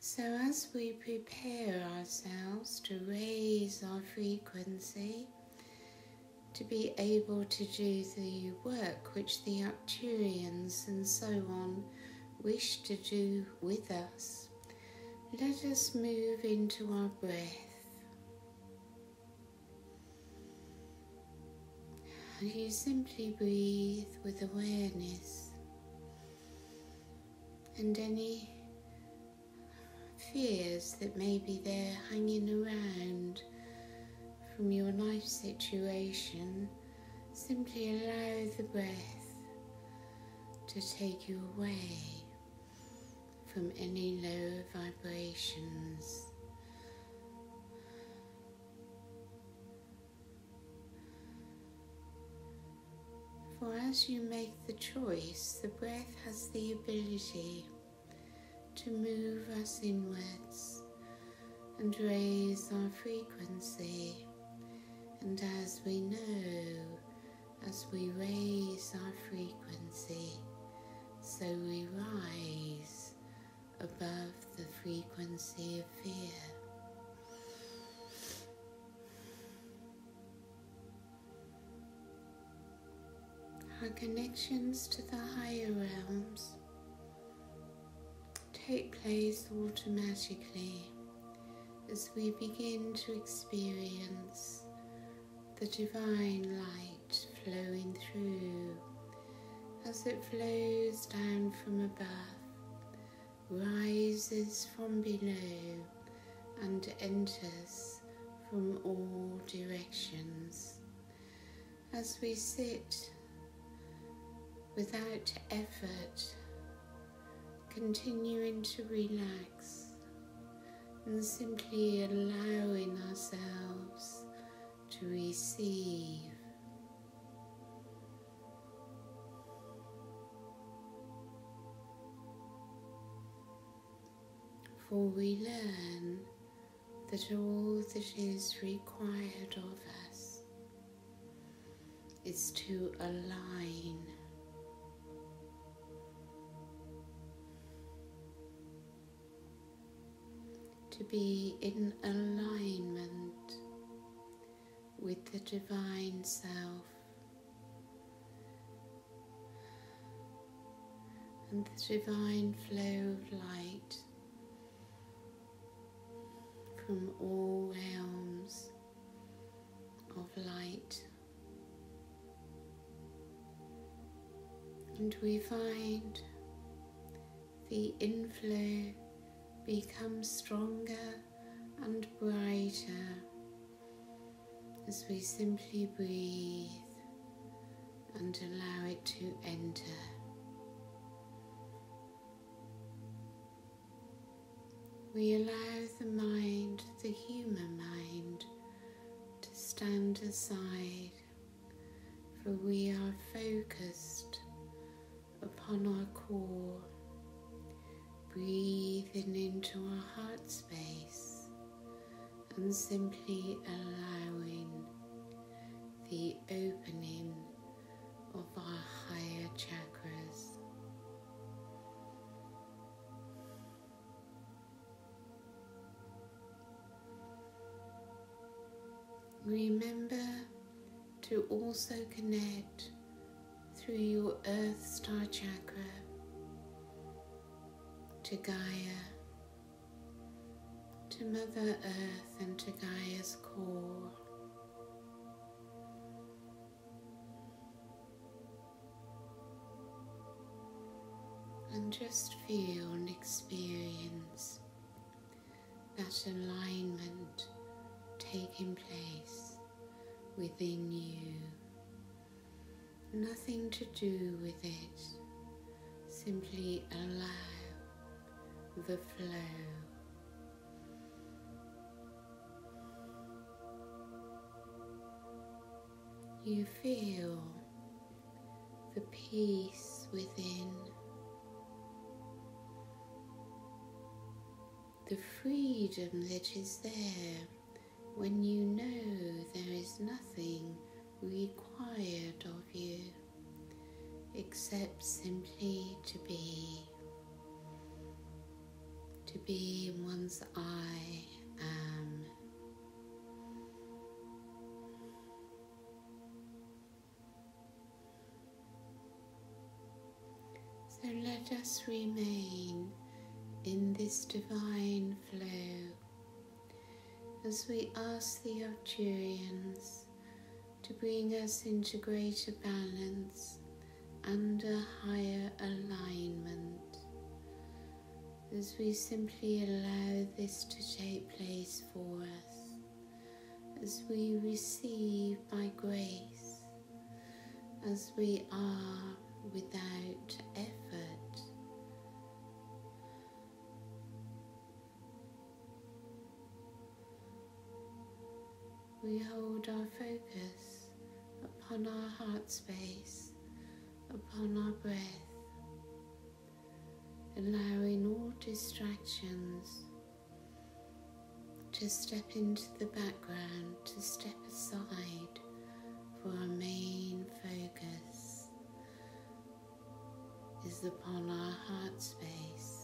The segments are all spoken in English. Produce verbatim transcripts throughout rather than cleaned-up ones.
So as we prepare ourselves to raise our frequency, to be able to do the work which the Arcturians and so on wish to do with us, let us move into our breath. You simply breathe with awareness, and any fears that may be there hanging around from your life situation, simply allow the breath to take you away from any low vibrations. For as you make the choice, the breath has the ability to move us inwards and raise our frequency. And as we know, as we raise our frequency, so we rise above the frequency of fear. Our connections to the higher realms take place automatically as we begin to experience the divine light flowing through, as it flows down from above, rises from below and enters from all directions. As we sit without effort, continuing to relax and simply allowing ourselves to receive. For we learn that all that is required of us is to align. To be in alignment with the divine self and the divine flow of light from all realms of light. And we find the inflow become stronger and brighter as we simply breathe and allow it to enter. We allow the mind, the human mind, to stand aside, for we are focused upon our core, breathing into our heart space and simply allowing the opening of our higher chakras. Remember to also connect through your Earth Star Chakra to Gaia, to Mother Earth and to Gaia's core. And just feel and experience that alignment taking place within you. Nothing to do with it, simply allow the flow. You feel the peace within, the freedom that is there when you know there is nothing required of you except simply to be, to be in one's I am. So let us remain in this divine flow as we ask the Arcturians to bring us into greater balance and a higher alignment, as we simply allow this to take place for us, as we receive by grace, as we are without effort. We hold our focus upon our heart space, upon our breath, allowing all distractions to step into the background, to step aside for our main focus is upon our heart space.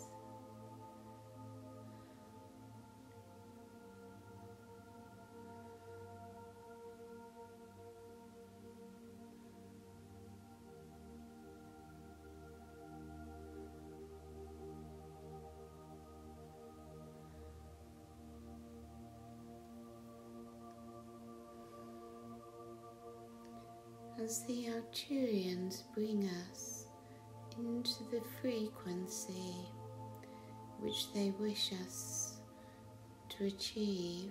As the Arcturians bring us into the frequency which they wish us to achieve,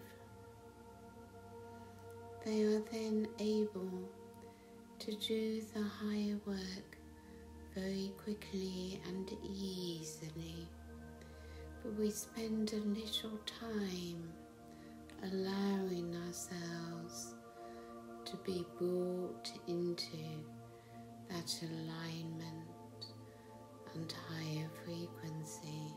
they are then able to do the higher work very quickly and easily. But we spend a little time allowing ourselves to be brought into that alignment and higher frequency.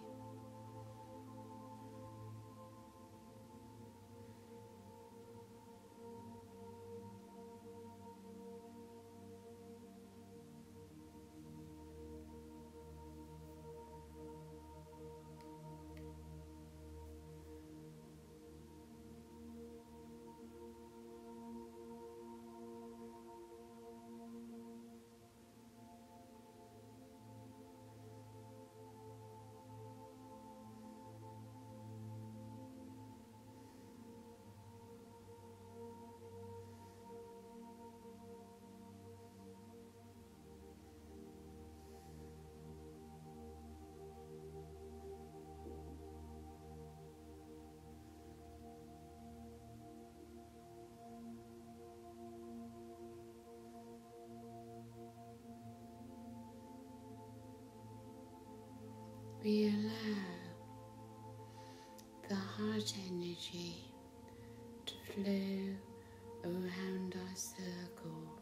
We allow the heart energy to flow around our circle,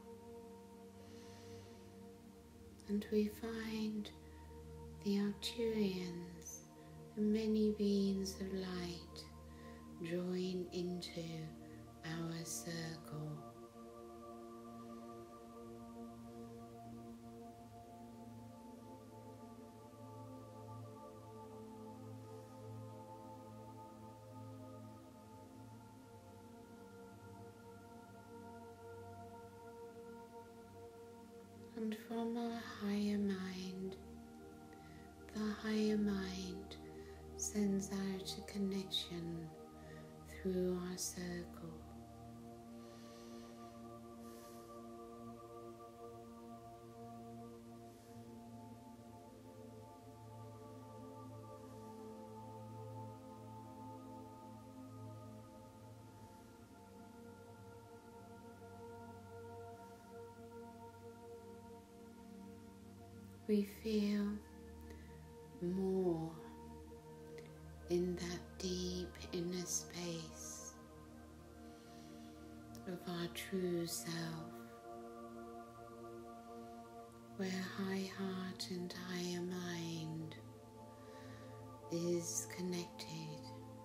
and we find the Arcturians and many beings of light drawing into our circle. And from our higher mind, the higher mind sends out a connection through our circle. We feel more in that deep inner space of our true self, where high heart and higher mind is connected,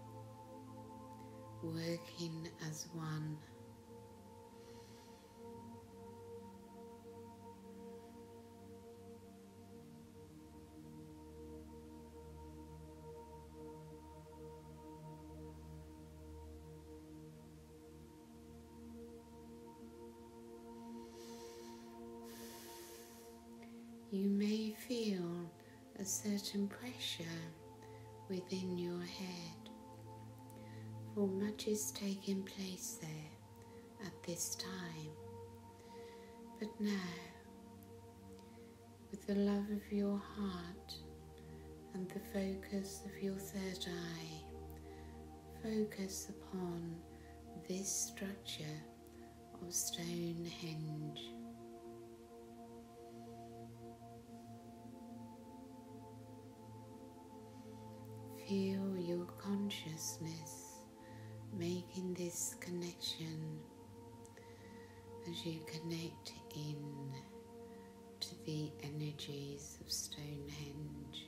working as one. you may feel a certain pressure within your head, for much is taking place there at this time. But now, with the love of your heart and the focus of your third eye, focus upon this structure of Stonehenge. Feel your consciousness making this connection as you connect in to the energies of Stonehenge.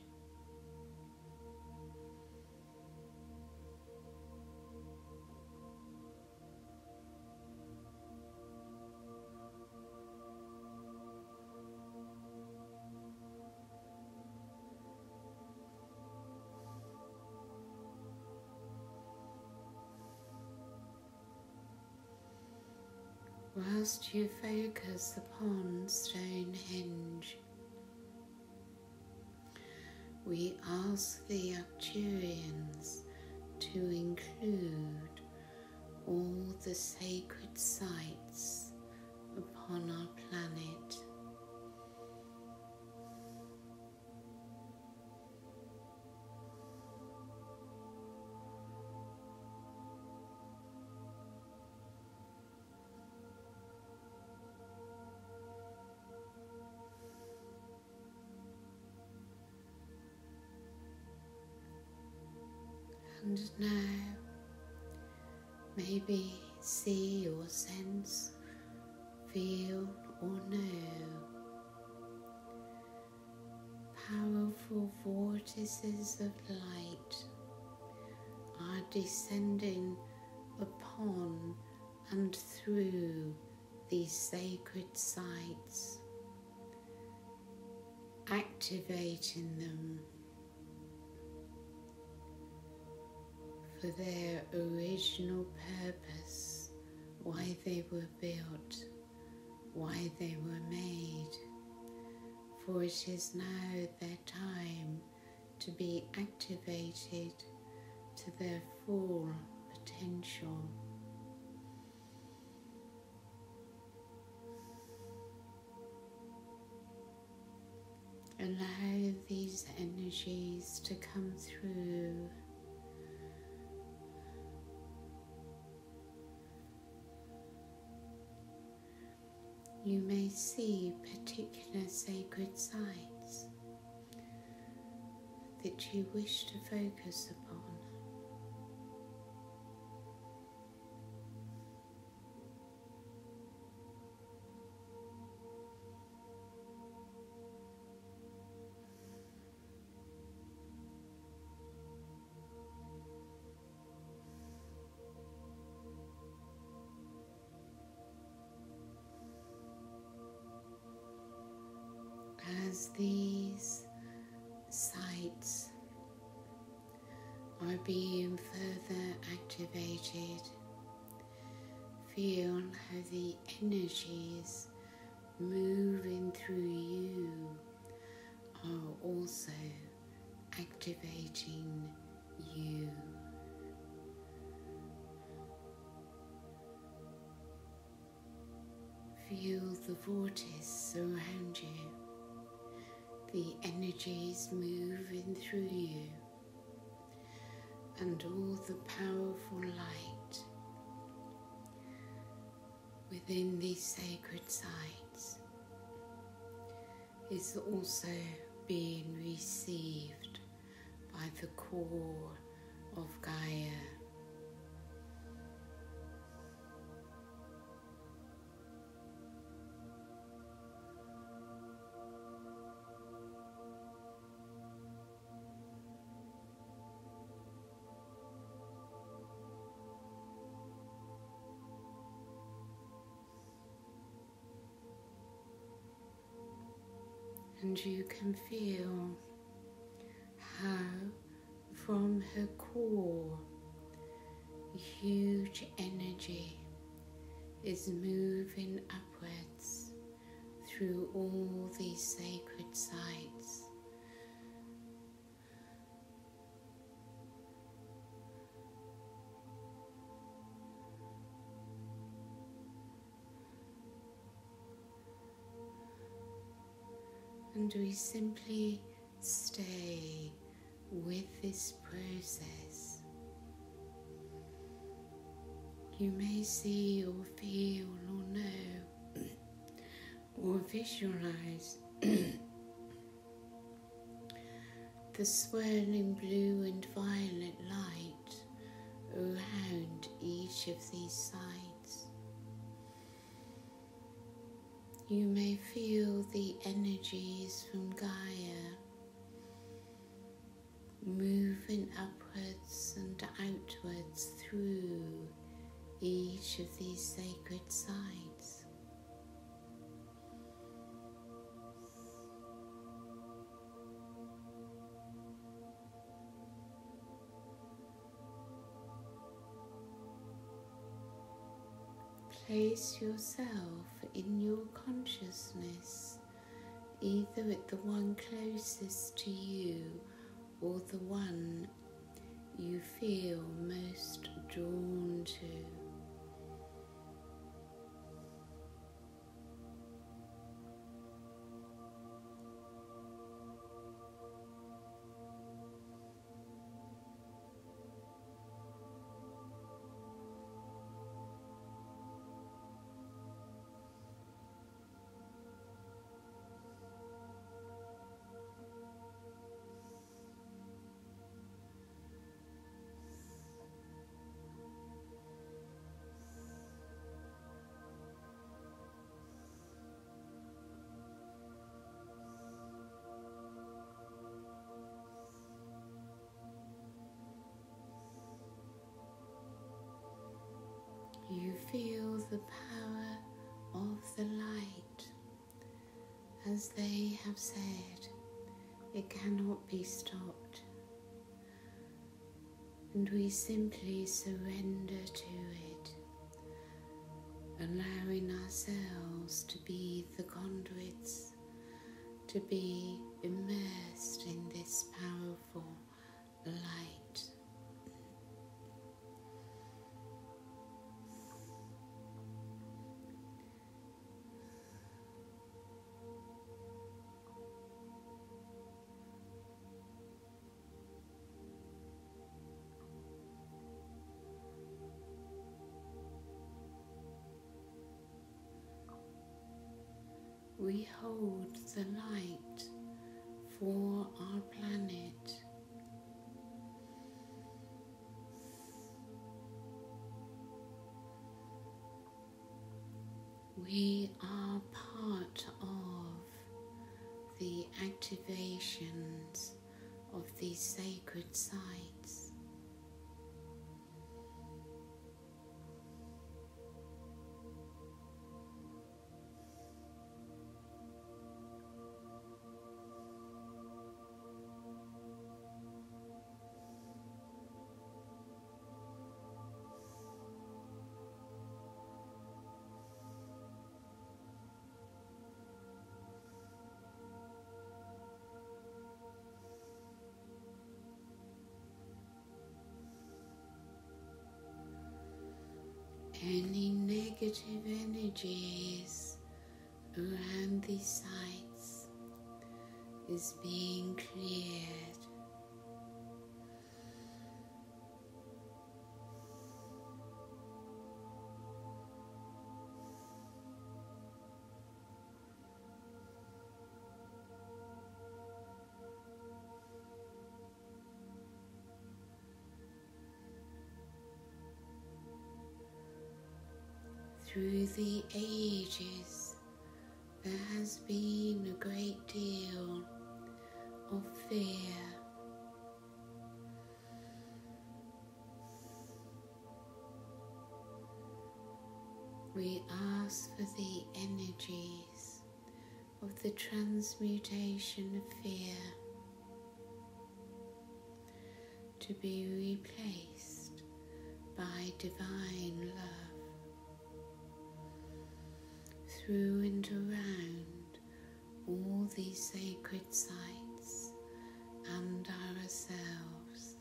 Whilst you focus upon Stonehenge, we ask the Arcturians to include all the sacred sites upon our planet. And now, maybe see or sense, feel or know powerful vortices of light are descending upon and through these sacred sites, activating them for their original purpose, why they were built, why they were made. For it is now their time to be activated to their full potential. Allow these energies to come through. You may see particular sacred sites that you wish to focus upon. As these sites are being further activated, feel how the energies moving through you are also activating you. Feel the vortice around you, the energies moving through you, and all the powerful light within these sacred sites is also being received by the core of Gaia. And you can feel how from her core huge energy is moving upwards through all these sacred sites. And we simply stay with this process. You may see or feel or know or visualize the swirling blue and violet light around each of these sides. You may feel the energies from Gaia moving upwards and outwards through each of these sacred sides. Place yourself in your consciousness, either at the one closest to you or the one you feel most drawn to. You feel the power of the light. As they have said, it cannot be stopped. And we simply surrender to it, allowing ourselves to be the conduits, to be immersed in this powerful light. We hold the light for our planet. We are part of the activations of these sacred sites. Any negative energies around these sites is being cleared. Through the ages, there has been a great deal of fear. We ask for the energies of the transmutation of fear to be replaced by divine love. Through and around all these sacred sites and ourselves.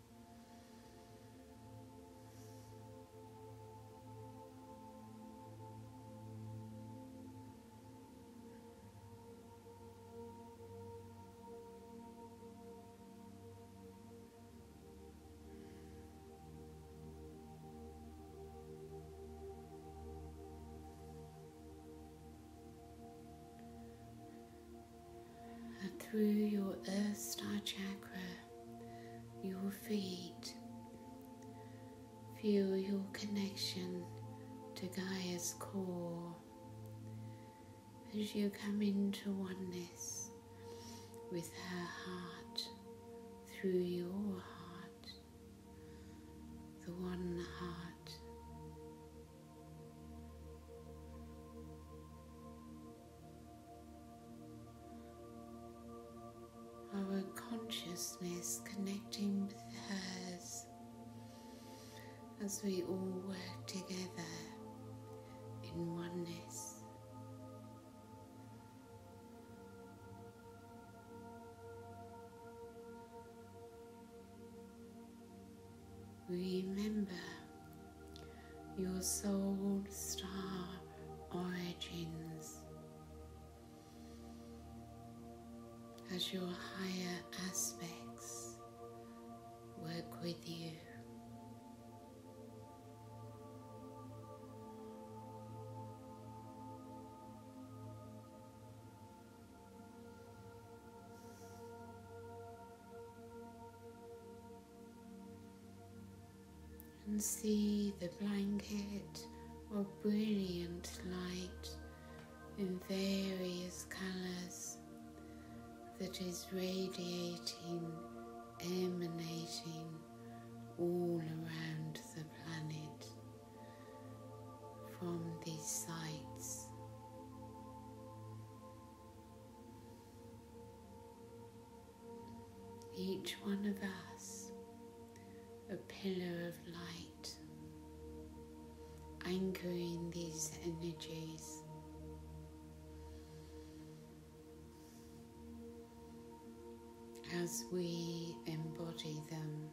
Through your Earth Star Chakra, your feet, feel your connection to Gaia's core as you come into oneness with her heart through your heart, the one heart. Our consciousness connecting with hers as we all work together in oneness. Remember your soul star origins as your higher aspects work with you. And see the blanket of brilliant light in various colours that is radiating, emanating all around the planet from these sites. Each one of us a pillar of light, anchoring these energies. As we embody them.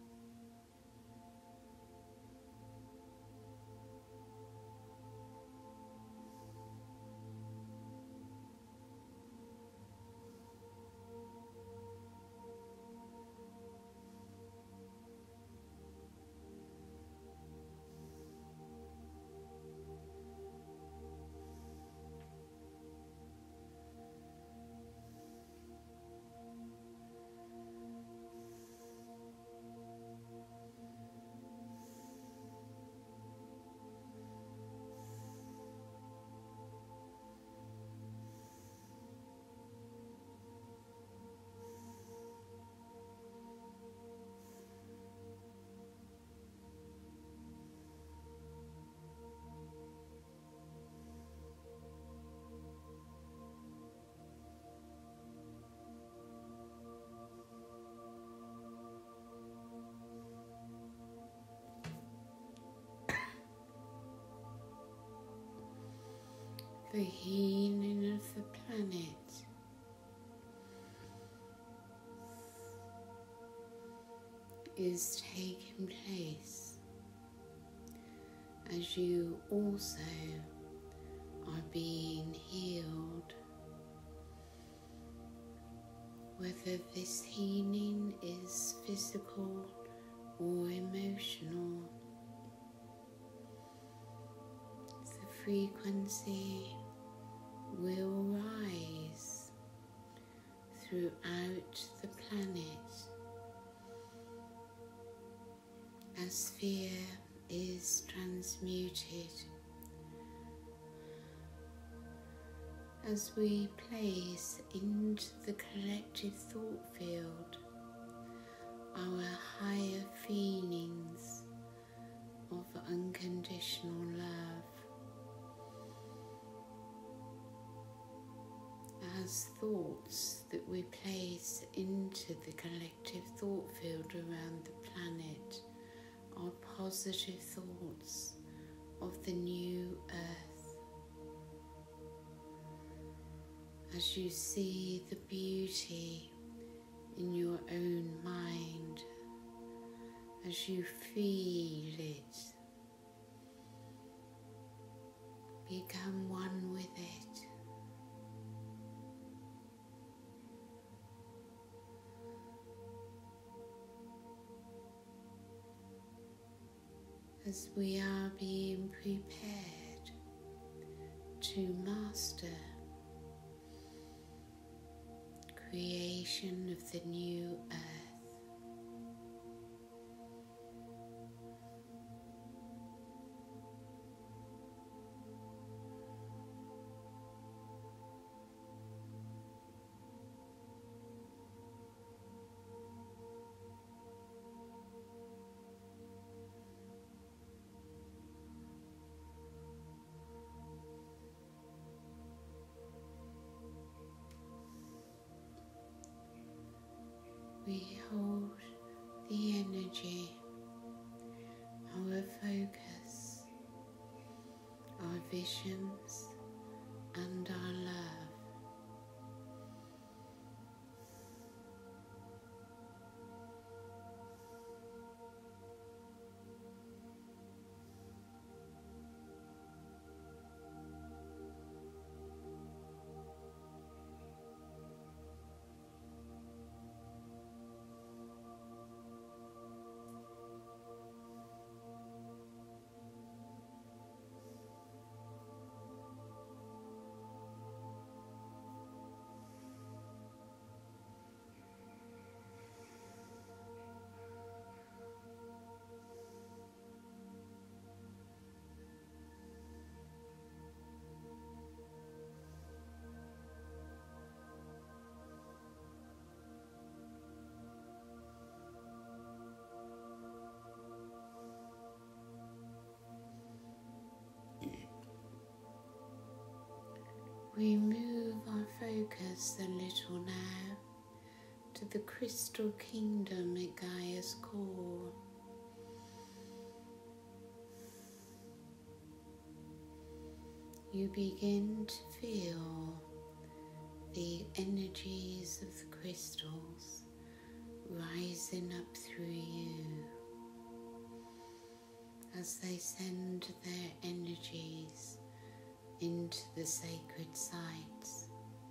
The healing of the planet is taking place as you also are being healed. Whether this healing is physical or emotional, the frequency will rise throughout the planet as fear is transmuted, as we place into the collective thought field our higher feelings of unconditional love. As thoughts that we place into the collective thought field around the planet are positive thoughts of the new earth, as you see the beauty in your own mind, as you feel it, become one with it. As we are being prepared to master creation of the new earth. We hold the energy, our focus, our visions, and our love. We move our focus a little now to the crystal kingdom at Gaia's core. You begin to feel the energies of the crystals rising up through you as they send their energies into the sacred sites.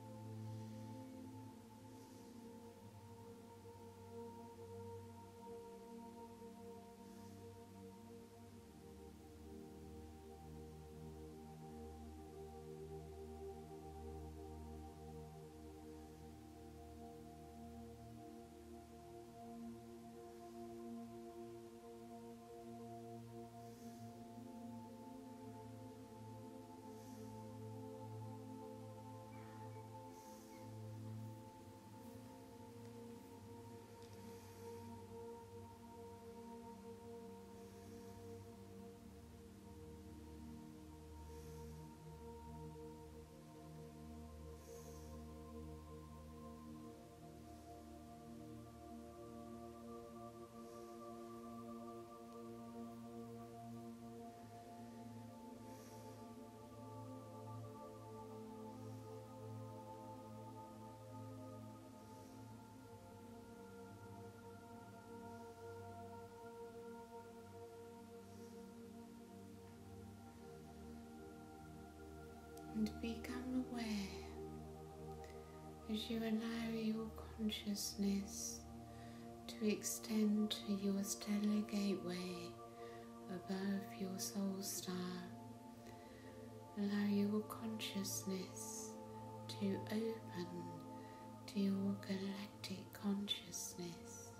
And become aware as you allow your consciousness to extend to your stellar gateway above your soul star. Allow your consciousness to open to your galactic consciousness.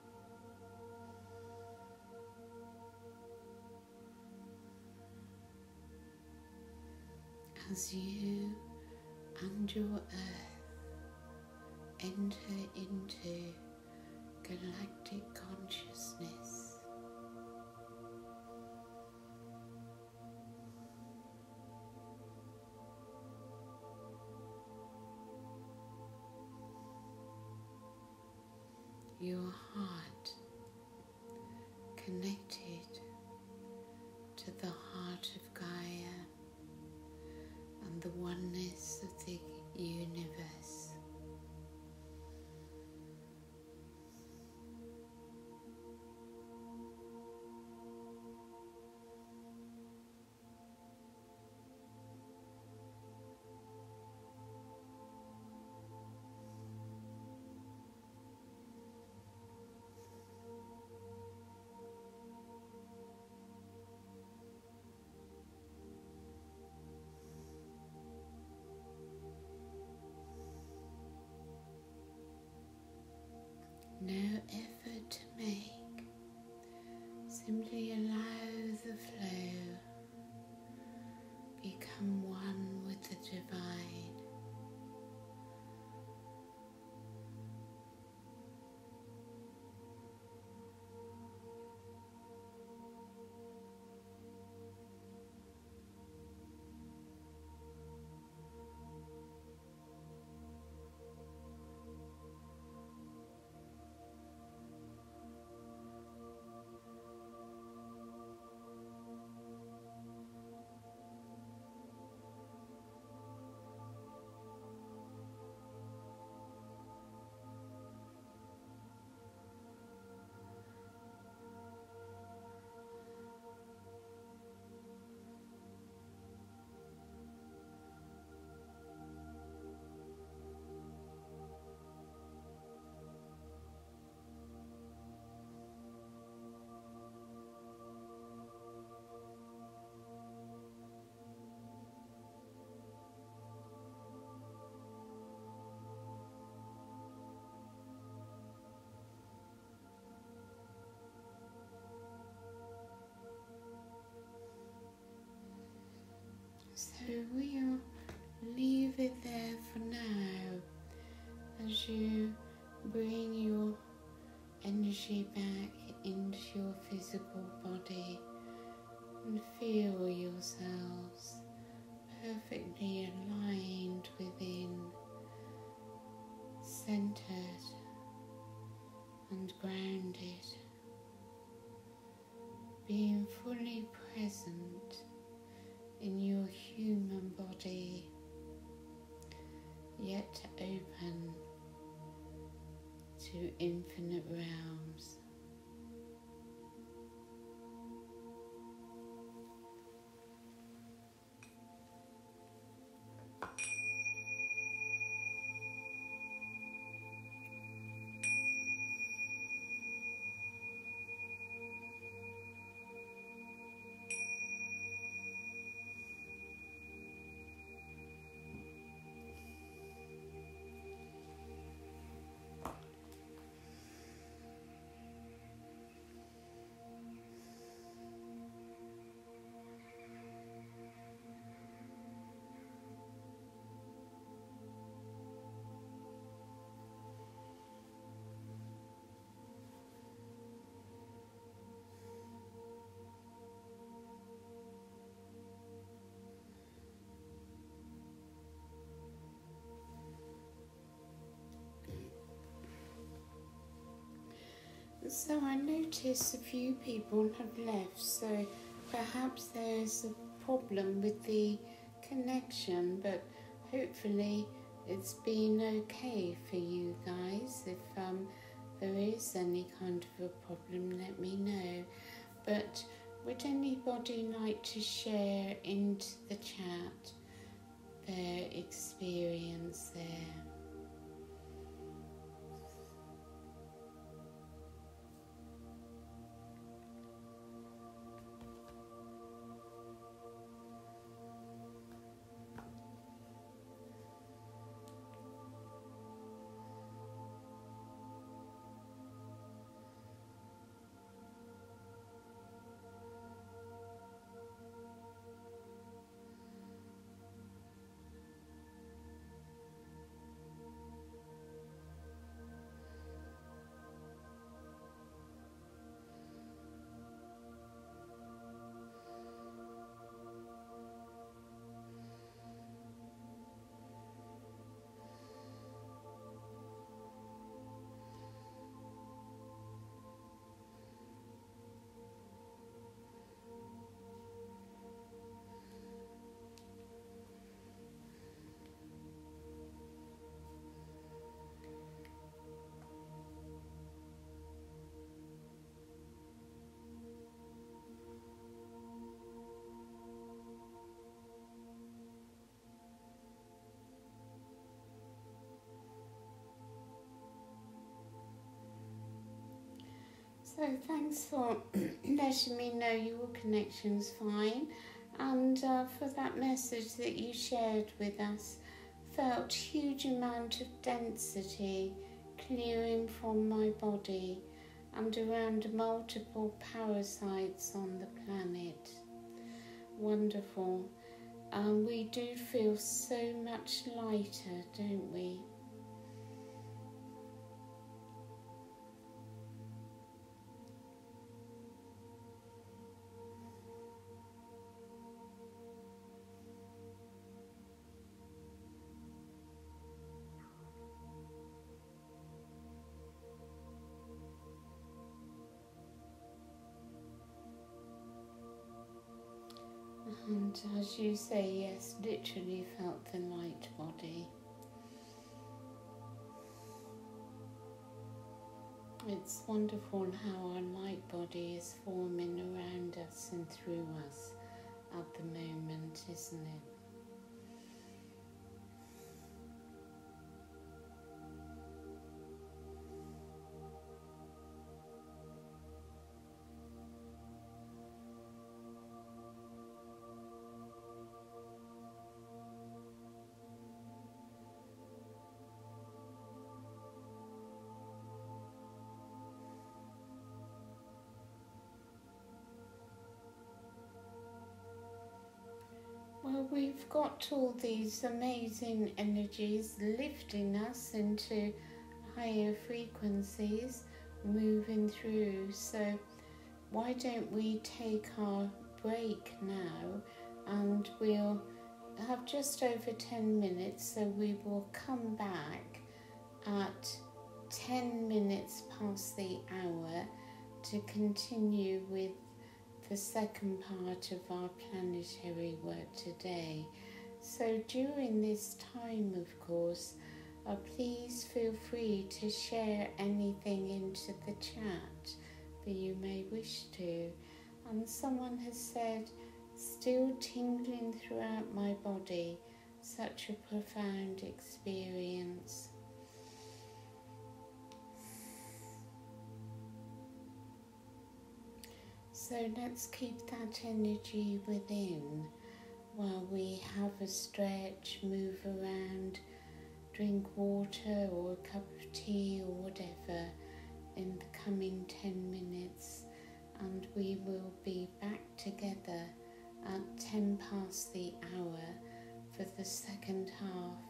As you and your earth enter into galactic consciousness, your heart connected to the heart of Gaia and the oneness of the universe. No effort to make, simply allow the flow, become one with the divine. So we'll leave it there for now as you bring your energy back into your physical body and feel yourselves perfectly aligned within, centered and grounded, being fully present in your human body, yet open to infinite realms. So I notice a few people have left, so perhaps there's a problem with the connection, but hopefully it's been okay for you guys. If um, there is any kind of a problem, let me know. But would anybody like to share into the chat their experience there? So thanks for letting me know your connection's fine, and uh, for that message that you shared with us. Felt huge amount of density clearing from my body and around multiple parasites on the planet. Wonderful. Um, we do feel so much lighter, don't we? And as you say, yes, literally felt the light body. It's wonderful how our light body is forming around us and through us at the moment, isn't it? Well, we've got all these amazing energies lifting us into higher frequencies, moving through. So why don't we take our break now, and we'll have just over ten minutes, so we will come back at ten minutes past the hour to continue with the second part of our planetary work today. So during this time, of course, uh, please feel free to share anything into the chat that you may wish to. And someone has said, still tingling throughout my body, such a profound experience. So let's keep that energy within while we have a stretch, move around, drink water or a cup of tea or whatever in the coming ten minutes, and we will be back together at ten past the hour for the second half